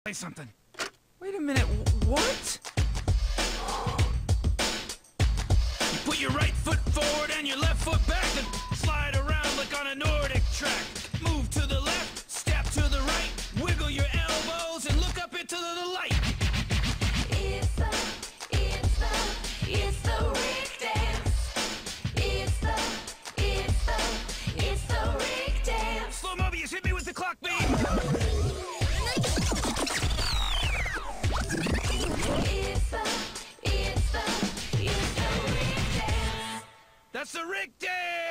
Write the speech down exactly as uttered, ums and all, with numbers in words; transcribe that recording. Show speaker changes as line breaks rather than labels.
Say something. Wait a minute, what? You put your right foot forward and your left foot back and slide around like on a Nordic track. Move to the left, step to the right, wiggle your elbows and look up into the light.
It's the, it's the, it's the Rick Dance. It's the, it's the, it's the Rick Dance.
Slow Mobius, hit me with the clock beam. That's the Rick Dance!